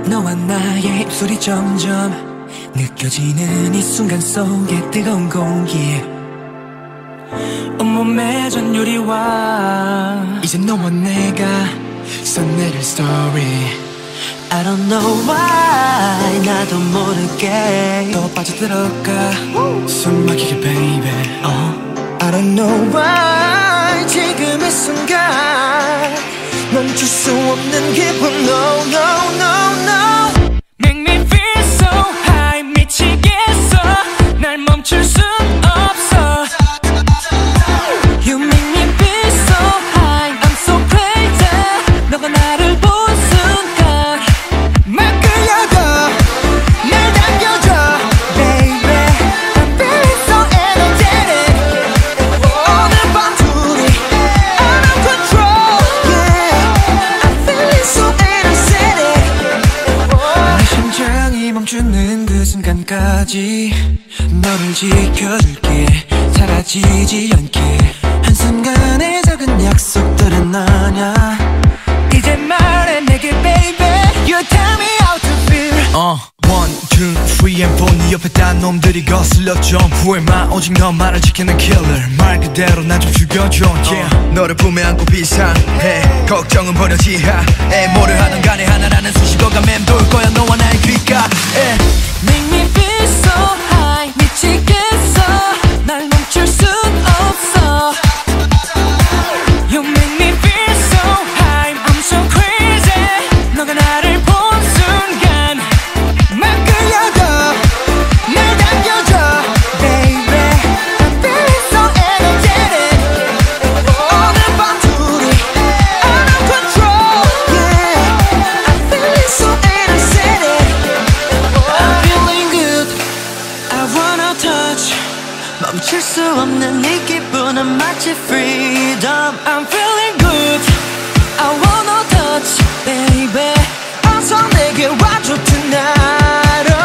너와 나의 입술이 점점 느껴지는 이 순간 속에 뜨거운 공기 온몸에 전율이와 이제 너와 내가 써내릴 story I don't know why 나도 모르게 더 빠져들어가 숨 막히게 baby I don't know why 지금 이 순간 멈출 수 없는 기분 No no no no Make me feel so high 미치겠어 날 멈출 순 없어 You make me feel so high I'm so crazy 너가 나를 본 순간 막 끌려가 날 당겨줘 Baby I'm feeling so energetic 오늘 밤 둘이 out of control Yeah I'm feeling so energetic 내 심장이 멈추는 그 순간까지 너를 지켜줄게 사라지지 않게 한순간의 작은 약속들은 아냐 이제 말해 내게 baby You tell me how to feel 1, 2, 3 and 4 네 옆에 딴 놈들이 거슬려 좀 후회마 오직 너만을 지키는 killer 말 그대로 나 좀 죽여줘 yeah. 너를 품에 안고 비상해 걱정은 버려 지하에 뭐를 하든 간에 하나라는 수식어가 맴돌 거야 너와 나의 귓가에 Make me feel so high 미치겠어 날 멈출 순 없어 You make me feel so high I'm so crazy 너가 나를 본 순간 막 끌려가 날 당겨줘 Baby I'm feeling so energetic 오늘 밤 둘이 out of control Yeah I'm feeling so energetic I'm feeling good I wanna touch 멈출 수 없는 이 기분은 마치 freedom I'm feeling good I wanna touch baby 어서 내게 와줘 tonight oh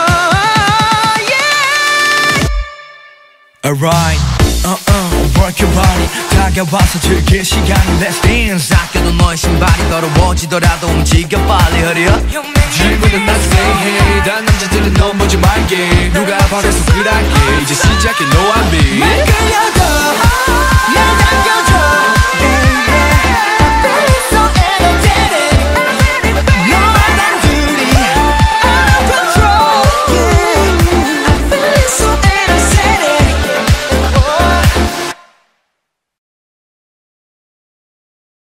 yeah Alright work your body 다가와서 즐길 시간이 Let's dance 아껴도 너의 신발이 더러워지더라도 움직여 빨리 hurry up 질문은 나중에 해 단 남자들은 넘보지 말게 누가 바래서 그랄게 이제 시작해 no I'm me 말 끌려가